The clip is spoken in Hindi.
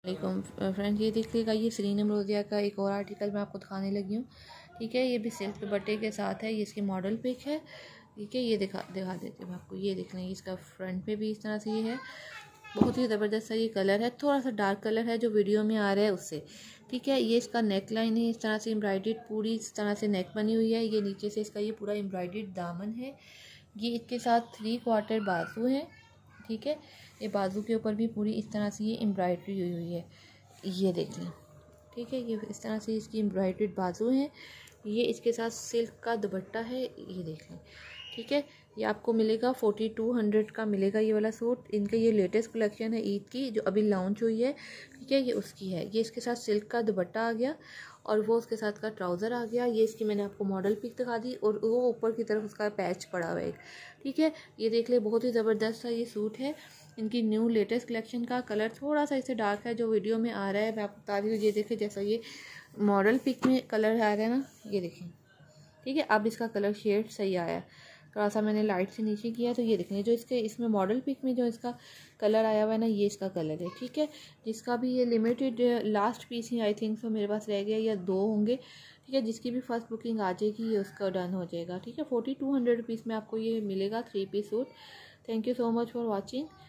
वालेकुम फ्रेंड्स, ये देखिएगा, ये सरीनम रोज़िया का एक और आर्टिकल मैं आपको दिखाने लगी हूँ। ठीक है, ये भी सिल्क दुपट्टे के साथ है। ये इसकी मॉडल पिक है। ठीक है, ये दिखा देती हूँ मैं आपको। ये देख लें, इसका फ्रंट पे भी इस तरह से ये है। बहुत ही ज़बरदस्त सा ये कलर है, थोड़ा सा डार्क कलर है जो वीडियो में आ रहा है उससे। ठीक है, ये इसका नेक लाइन है, इस तरह से एम्ब्रॉयडर्ड पूरी इस तरह से नेक बनी हुई है। ये नीचे से इसका ये पूरा एम्ब्रॉयडर्ड दामन है। ये इसके साथ 3/4 बाजू है। ठीक है, ये बाजू के ऊपर भी पूरी इस तरह से ये एम्ब्रॉयडरी हुई है। ये देख लें। ठीक है, ये इस तरह से इसकी एम्ब्रॉयडर्ड बाजू हैं। ये इसके साथ सिल्क का दुपट्टा है। ये देख लें। ठीक है, ये आपको मिलेगा 4200 का मिलेगा ये वाला सूट। इनका ये लेटेस्ट कलेक्शन है ईद की, जो अभी लॉन्च हुई है। ठीक है, ये उसकी है। ये इसके साथ सिल्क का दुपट्टा आ गया और वो उसके साथ का ट्राउज़र आ गया। ये इसकी मैंने आपको मॉडल पिक दिखा दी और वो ऊपर की तरफ उसका पैच पड़ा हुआ है एक। ठीक है, ये देख ले, बहुत ही ज़बरदस्त सा ये सूट है। इनकी न्यू लेटेस्ट कलेक्शन का कलर थोड़ा सा इससे डार्क है जो वीडियो में आ रहा है। मैं आपको बता रही हूँ, ये देखें जैसा ये मॉडल पिक में कलर आ रहा है ना, ये देखें। ठीक है, अब इसका कलर शेड सही आया है। थोड़ा सा मैंने लाइट से नीचे किया तो ये देखें, जो इसके इसमें मॉडल पिक में जो इसका कलर आया हुआ है ना, ये इसका कलर है। ठीक है, जिसका भी ये लिमिटेड लास्ट पीस ही आई थिंक सो मेरे पास रह गया या 2 होंगे। ठीक है, जिसकी भी फर्स्ट बुकिंग आ जाएगी ये उसका डन हो जाएगा। ठीक है, 4200 रुपीज़ में आपको ये मिलेगा 3 piece suit. Thank you so much for watching.